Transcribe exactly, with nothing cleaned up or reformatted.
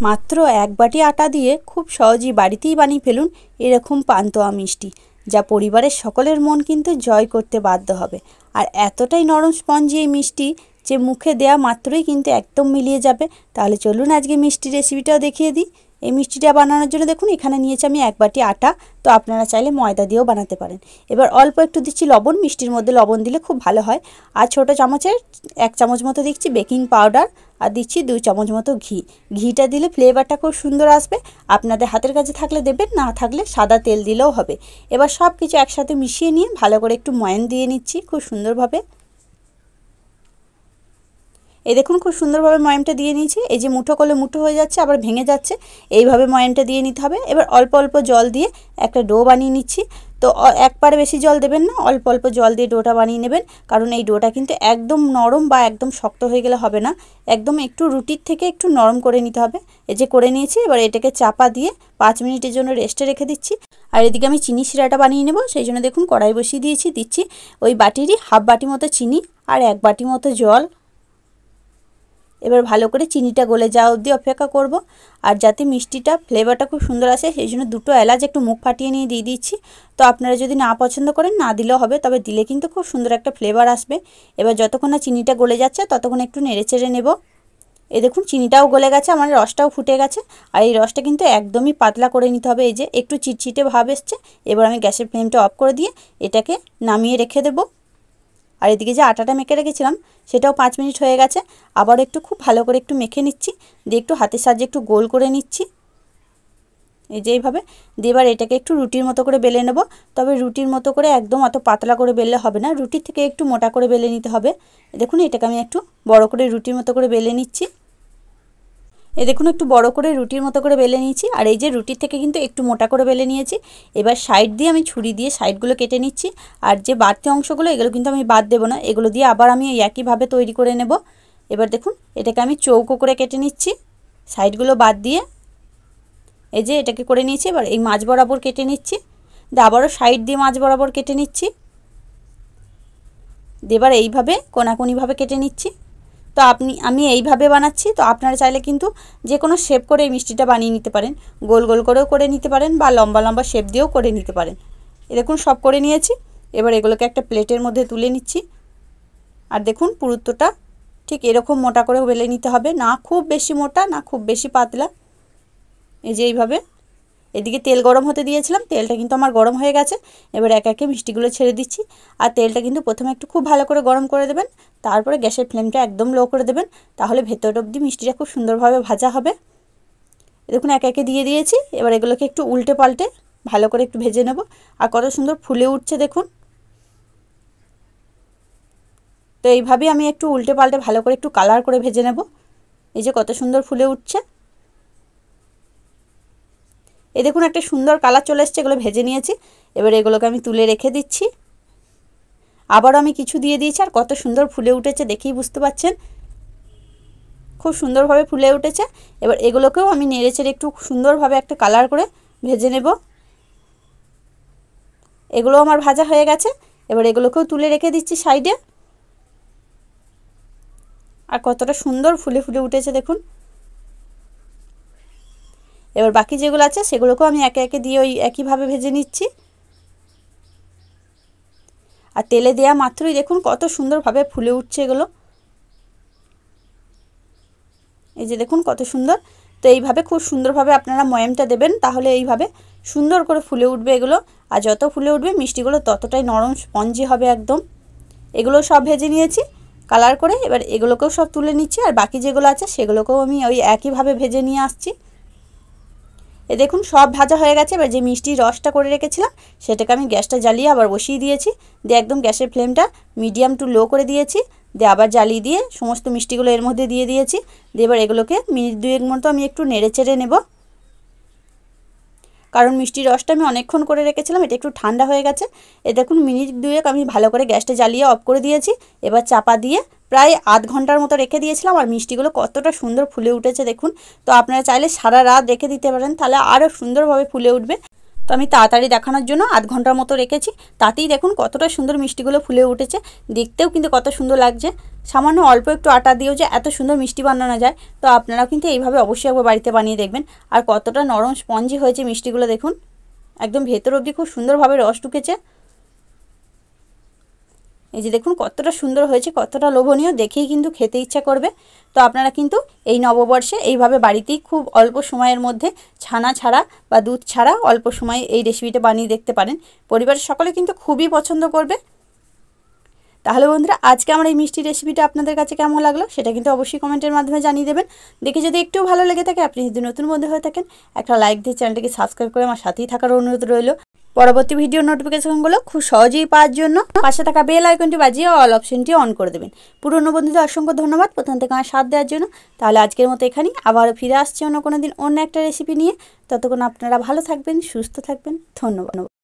মাত্র এক বাটি আটা দিয়ে খুব সহজেই বাড়িতেই বানিয়ে ফেলুন এরকম পান্তুয়া মিষ্টি, যা পরিবারের সকলের মন কিন্তু জয় করতে বাধ্য হবে। আর এতটাই নরম স্পঞ্জি এই মিষ্টি যে মুখে দেওয়া মাত্রই কিন্তু একদম মিলিয়ে যাবে। তাহলে চলুন আজকে মিষ্টি রেসিপিটাও দেখিয়ে দিই। এই মিষ্টিটা বানানোর জন্য দেখুন এখানে নিয়েছি আমি এক বাটি আটা, তো আপনারা চাইলে ময়দা দিয়েও বানাতে পারেন। এবার অল্প একটু দিচ্ছি লবণ, মিষ্টির মধ্যে লবণ দিলে খুব ভালো হয়। আর ছোটো চামচের এক চামচ মতো দিচ্ছি বেকিং পাউডার, আর দিচ্ছি দুই চামচ মতো ঘি। ঘিটা দিলে ফ্লেভারটা খুব সুন্দর আসবে। আপনাদের হাতের কাছে থাকলে দেবেন, না থাকলে সাদা তেল দিলেও হবে। এবার সব কিছু একসাথে মিশিয়ে নিয়ে ভালো করে একটু ময়ান দিয়ে নিচ্ছি খুব সুন্দরভাবে। এই দেখুন খুব সুন্দরভাবে ময়ামটা দিয়ে নিয়েছি। এই যে মুঠো করলে মুঠো হয়ে যাচ্ছে, আবার ভেঙে যাচ্ছে, এইভাবে ময়ামটা দিয়ে নিতে হবে। এবার অল্প অল্প জল দিয়ে একটা ডো বানিয়ে নিচ্ছি। তো একবারে বেশি জল দেবেন না, অল্প অল্প জল দিয়ে ডোটা বানিয়ে নেবেন, কারণ এই ডোটা কিন্তু একদম নরম বা একদম শক্ত হয়ে গেলে হবে না, একদম একটু রুটির থেকে একটু নরম করে নিতে হবে। এই যে করে নিয়েছি, এবার এটাকে চাপা দিয়ে পাঁচ মিনিটের জন্য রেস্টে রেখে দিচ্ছি। আর এদিকে আমি চিনি শিরাটা বানিয়ে নেব, সেই জন্য দেখুন কড়াই বসিয়ে দিয়েছি। দিচ্ছি ওই বাটিরই হাফ বাটি মতো চিনি আর এক বাটি মতো জল। এবার ভালো করে চিনিটা গলে যাওয়া অবধি অপেক্ষা করব। আর যাতে মিষ্টিটা ফ্লেভারটা খুব সুন্দর আসে সেই জন্য দুটো এলাচ একটু মুখ ফাটিয়ে নিয়ে দিয়ে দিচ্ছি। তো আপনারা যদি না পছন্দ করেন না দিলেও হবে, তবে দিলে কিন্তু খুব সুন্দর একটা ফ্লেভার আসবে। এবার যতক্ষণ না চিনিটা গলে যাচ্ছে ততক্ষণ একটু নেড়ে চেড়ে নেব। এই দেখুন চিনিটাও গলে গেছে, আমার রসটাও ফুটে গেছে। আর এই রসটা কিন্তু একদমই পাতলা করে নিতে হবে। এই যে একটু চিটচিটে ভাব এসছে। এবার আমি গ্যাসের ফ্লেমটা অফ করে দিয়ে এটাকে নামিয়ে রেখে দেবো। আর এদিকে যে আটাটা মেখে রেখেছিলাম সেটাও পাঁচ মিনিট হয়ে গেছে। আবার একটু খুব ভালো করে একটু মেখে নিচ্ছি, দিয়ে একটু হাতের সাহায্যে একটু গোল করে নিচ্ছি। এই যে এইভাবে দিয়ে এবার এটাকে একটু রুটির মতো করে বেলে নেব। তবে রুটির মতো করে একদম অত পাতলা করে বেললে হবে না, রুটির থেকে একটু মোটা করে বেলে নিতে হবে। দেখুন এটাকে আমি একটু বড় করে রুটির মতো করে বেলে নিচ্ছি। এই দেখুন একটু বড় করে রুটির মতো করে বেলে নিয়েছি। আর এই যে রুটির থেকে কিন্তু একটু মোটা করে বেলে নিয়েছি। এবার সাইড দিয়ে আমি ছুরি দিয়ে সাইডগুলো কেটে নিচ্ছি। আর যে বাড়তি অংশগুলো এগুলো কিন্তু আমি বাদ দেবো না, এগুলো দিয়ে আবার আমি একইভাবে তৈরি করে নেব। এবার দেখুন এটাকে আমি চৌকো করে কেটে নিচ্ছি সাইডগুলো বাদ দিয়ে। এই যে এটাকে করে নিয়েছি। এবার এই মাঝ বরাবর কেটে নিচ্ছি, দিয়ে আবারও সাইড দিয়ে মাঝ বরাবর কেটে নিচ্ছি। এবার এইভাবে কোনাকুনিভাবে কেটে নিচ্ছি। তো আপনি আমি এইভাবে বানাচ্ছি, তো আপনারা চাইলে কিন্তু যে কোনো শেপ করে এই মিষ্টিটা বানিয়ে নিতে পারেন। গোল গোল করেও করে নিতে পারেন বা লম্বা লম্বা শেপ দিয়েও করে নিতে পারেন। এরকম সব করে নিয়েছি। এবার এগুলোকে একটা প্লেটের মধ্যে তুলে নিচ্ছি। আর দেখুন পুরুত্বটা ঠিক এরকম মোটা করে বেলে নিতে হবে, না খুব বেশি মোটা না খুব বেশি পাতলা। এই যে এইভাবে। এদিকে তেল গরম হতে দিয়েছিলাম, তেলটা কিন্তু আমার গরম হয়ে গেছে। এবার এক একে মিষ্টিগুলো ছেড়ে দিচ্ছি। আর তেলটা কিন্তু প্রথমে একটু খুব ভালো করে গরম করে দেবেন, তারপরে গ্যাসের ফ্লেমটা একদম লো করে দেবেন, তাহলে ভেতর অবধি মিষ্টিটা খুব সুন্দরভাবে ভাজা হবে। দেখুন এক একে দিয়ে দিয়েছি। এবার এগুলোকে একটু উল্টে পাল্টে ভালো করে একটু ভেজে নেব। আর কত সুন্দর ফুলে উঠছে দেখুন। তো এইভাবেই আমি একটু উল্টে পাল্টে ভালো করে একটু কালার করে ভেজে নেব। এই যে কত সুন্দর ফুলে উঠছে। এই দেখুন একটা সুন্দর কালার চলে এসছে, এগুলো ভেজে নিয়েছি। এবার এগুলোকে আমি তুলে রেখে দিচ্ছি। আবারও আমি কিছু দিয়ে দিয়েছি, আর কত সুন্দর ফুলে উঠেছে দেখেই বুঝতে পারছেন, খুব সুন্দরভাবে ফুলে উঠেছে। এবার এগুলোকেও আমি নেড়ে চেড়ে একটু সুন্দরভাবে একটা কালার করে ভেজে নেব। এগুলো আমার ভাজা হয়ে গেছে। এবার এগুলোকেও তুলে রেখে দিচ্ছি সাইডে। আর কতটা সুন্দর ফুলে ফুলে উঠেছে দেখুন। এবার বাকি যেগুলো আছে সেগুলোকেও আমি একে একে দিয়ে ওই একইভাবে ভেজে নিচ্ছি। আর তেলে দেওয়া মাত্রই দেখুন কত সুন্দরভাবে ফুলে উঠছে এগুলো। এই যে দেখুন কত সুন্দর। তো এইভাবে খুব সুন্দরভাবে আপনারা ময়ামটা দেবেন, তাহলে এইভাবে সুন্দর করে ফুলে উঠবে এগুলো। আর যত ফুলে উঠবে মিষ্টিগুলো ততটাই নরম স্পঞ্জি হবে একদম। এগুলো সব ভেজে নিয়েছি কালার করে। এবার এগুলোকেও সব তুলে নিচ্ছি। আর বাকি যেগুলো আছে সেগুলোকেও আমি ওই একইভাবে ভেজে নিয়ে আসছি। এ দেখুন সব ভাজা হয়ে গেছে। এবার যে মিষ্টির রসটা করে রেখেছিলাম সেটাকে আমি গ্যাসটা জ্বালিয়ে আবার বসিয়ে দিয়েছি। দিয়ে একদম গ্যাসের ফ্লেমটা মিডিয়াম টু লো করে দিয়েছি। দিয়ে আবার জ্বালিয়ে দিয়ে সমস্ত মিষ্টিগুলো এর মধ্যে দিয়ে দিয়েছি। দিয়ে এবার এগুলোকে মিনিট দুয়েক মতো আমি একটু নেড়ে চেড়ে নেব, কারণ মিষ্টির রসটা আমি অনেকক্ষণ করে রেখেছিলাম, এটা একটু ঠান্ডা হয়ে গেছে। এ দেখুন মিনিট দুয়েক আমি ভালো করে গ্যাসটা জ্বালিয়ে অফ করে দিয়েছি। এবার চাপা দিয়ে প্রায় আধ ঘন্টার মতো রেখে দিয়েছিলাম। আর মিষ্টিগুলো কতটা সুন্দর ফুলে উঠেছে দেখুন। তো আপনারা চাইলে সারা রাত রেখে দিতে পারেন, তাহলে আরও সুন্দরভাবে ফুলে উঠবে। তো আমি তাড়াতাড়ি দেখানোর জন্য আধ ঘন্টার মতো রেখেছি। তাতেই দেখুন কতটা সুন্দর মিষ্টিগুলো ফুলে উঠেছে, দেখতেও কিন্তু কত সুন্দর লাগছে। সামান্য অল্প একটু আটা দিয়েও যে এত সুন্দর মিষ্টি বানানো যায়, তো আপনারাও কিন্তু এইভাবে অবশ্যই একবার বাড়িতে বানিয়ে দেখবেন। আর কতটা নরম স্পঞ্জি হয়েছে মিষ্টিগুলো দেখুন, একদম ভেতর অবধি খুব সুন্দরভাবে রস ঢুকেছে। এই যে দেখুন কতটা সুন্দর হয়েছে, কতটা লোভনীয়, দেখেই কিন্তু খেতে ইচ্ছা করবে। তো আপনারা কিন্তু এই নববর্ষে এইভাবে বাড়িতেই খুব অল্প সময়ের মধ্যে ছানা ছাড়া বা দুধ ছাড়া অল্প সময়ে এই রেসিপিটা বানিয়ে দেখতে পারেন। পরিবারের সকলে কিন্তু খুবই পছন্দ করবে। তাহলে বন্ধুরা, আজকে আমার এই মিষ্টি রেসিপিটা আপনাদের কাছে কেমন লাগলো সেটা কিন্তু অবশ্যই কমেন্টের মাধ্যমে জানিয়ে দেবেন। দেখে যদি একটু ভালো লেগে থাকে, আপনি যদি নতুন বন্ধু হয়ে থাকেন, একটা লাইক দিয়ে চ্যানেলটিকে সাবস্ক্রাইব করে আমার সাথেই থাকার অনুরোধ রইল। পরবর্তী ভিডিও নোটিফিকেশনগুলো খুব সহজেই পাওয়ার জন্য পাশে থাকা বেল আইকনটি বাজিয়ে অল অপশনটি অন করে দেবেন। পুরনো বন্ধুদের অসংখ্য ধন্যবাদ প্রথম থেকে আমার সাথ দেওয়ার জন্য। তাহলে আজকের মতো এখানেই, আবারও ফিরে আসছি অন্য কোনো দিন অন্য একটা রেসিপি নিয়ে। ততক্ষণ আপনারা ভালো থাকবেন, সুস্থ থাকবেন। ধন্যবাদ।